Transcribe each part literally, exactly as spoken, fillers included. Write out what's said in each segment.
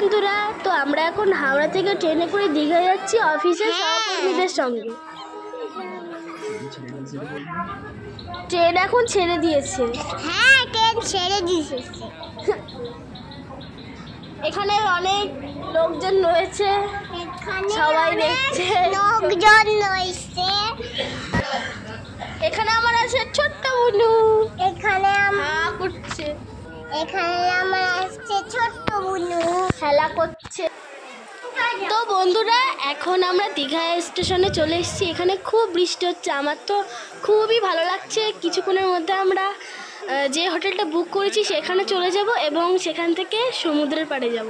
বন্ধুরা, তো আমরা এখন হাওড়া থেকে ট্রেনে করে দীঘা যাচ্ছি অফিসের সহকর্মীদের সঙ্গে। ট্রেন এখন ছেড়ে দিয়েছে। হ্যাঁ, ট্রেন ছেড়ে দিয়েছে। এখানে অনেক লোকজন রয়েছে, সবাই দেখছে। লোকজন রয়েছে। এখানে আমার আছে ছোট্ট বুনু, এখানে হ্যাঁ করছে। এখানে আমার আসছে ছোট্ট বুনু, খেলা করছে। তো বন্ধুরা, এখন আমরা দীঘা স্টেশনে চলে এসেছি। এখানে খুব বৃষ্টি হচ্ছে, আমার তো খুবই ভালো লাগছে। কিছুক্ষণের মধ্যে আমরা যে হোটেলটা বুক করেছি সেখানে চলে যাব এবং সেখান থেকে সমুদ্রের পাড়ে যাব।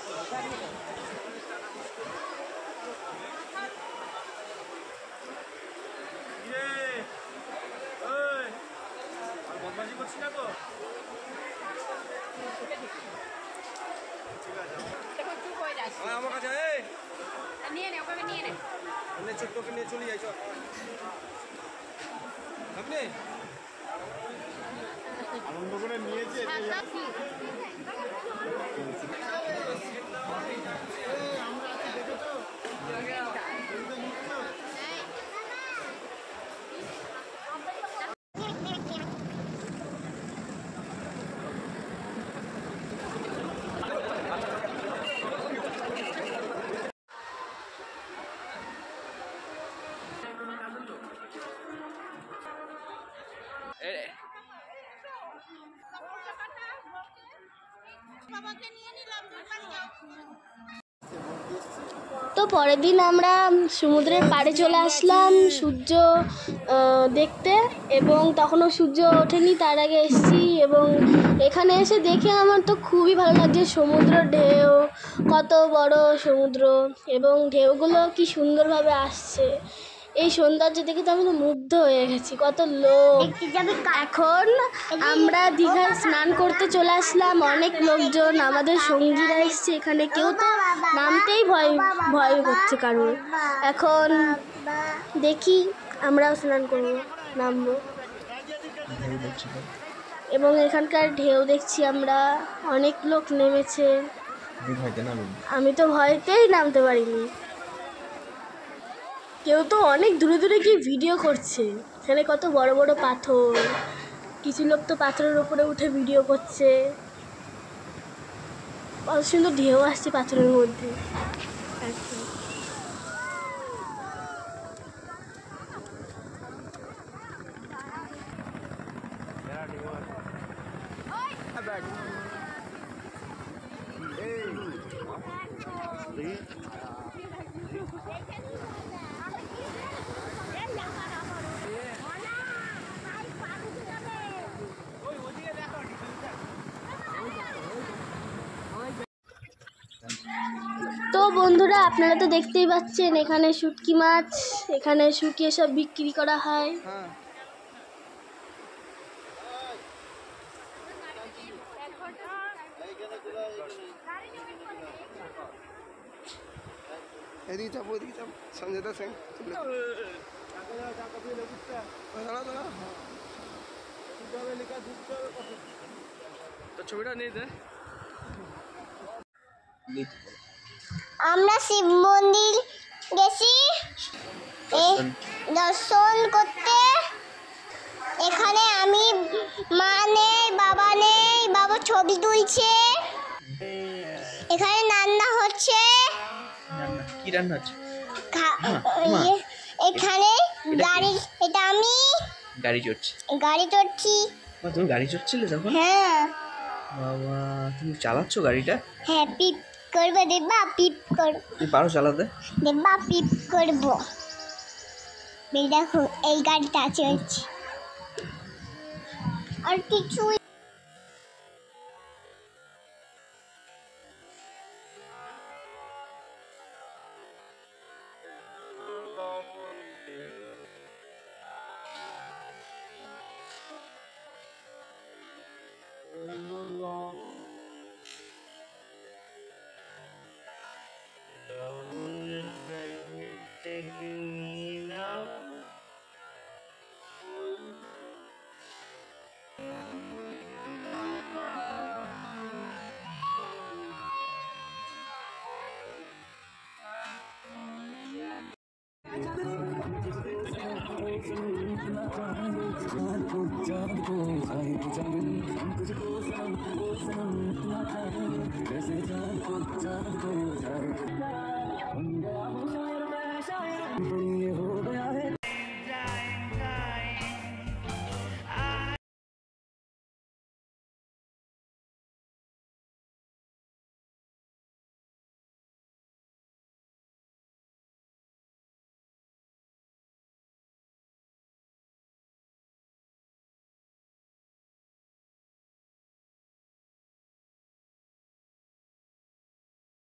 আমার কাছে নিয়ে নে, ওকে নিয়ে নে, ছোট্টকে নিয়ে চলে যাই। আপনি আনন্দ করে নিয়েছে। তো পরের দিন আমরা সমুদ্রের পাড়ে চলে আসলাম সূর্য দেখতে, এবং তখনও সূর্য ওঠেনি, তার আগে এসেছি। এবং এখানে এসে দেখে আমার তো খুবই ভালো লাগছে। সমুদ্র ঢেউ, কত বড় সমুদ্র, এবং ঢেউগুলো কি সুন্দরভাবে আসছে। এই সৌন্দর্য দেখে তো আমি তো মুগ্ধ হয়ে গেছি। কত লোক। এখন আমরা দীঘায় স্নান করতে চলে আসলাম। অনেক লোকজন, আমাদের সঙ্গীরা এসছে এখানে। কেউ তো নামতেই ভয় ভয় করছে কারণ। এখন দেখি আমরাও স্নান করবো, নামবো। এবং এখানকার ঢেউ দেখছি আমরা, অনেক লোক নেমেছে। আমি তো ভয়তেই নামতে পারিনি। কেউ তো অনেক দূরে দূরে গিয়ে ভিডিও করছে। এখানে কত বড় বড় পাথর, কিছু লোক তো পাথরের উপরে উঠে ভিডিও করছে। কত সুন্দর ঢেউ আসছে পাথরের মধ্যে। তো বন্ধুরা, আপনারা তো দেখতেই পাচ্ছেন এখানে শুটকি মাছ, এখানে শুকিয়ে সব বিক্রি করা হয়। ছবিটা নিয়ে দে। আমরা শিব মন্দির গেছি দর্শন করতে। এখানে আমি মা নেই, বাবা নেই, বাবা ছবি তুলছে। এখানে রান্না হচ্ছে। কি রান্না হচ্ছে? এখানে গাড়ি, এটা আমি গাড়ি চড়ছি। গাড়ি চড়ছি। তুমি গাড়ি চড়ছিলে তখন? হ্যাঁ বাবা, তুমি চালাচ্ছ গাড়িটা? হ্যাঁ, পিপ করবো। দেবা পিপ করবো। তুমি পারো চালাতে? দেবা পিপ করবো। দেখো এই গাড়িটা চলছে, আর কিছু चांद को चांद को आए तो चांदनी हम तुझको सनम ओ सनम इतना चाहेंगे जैसे चांद को चांद को जाए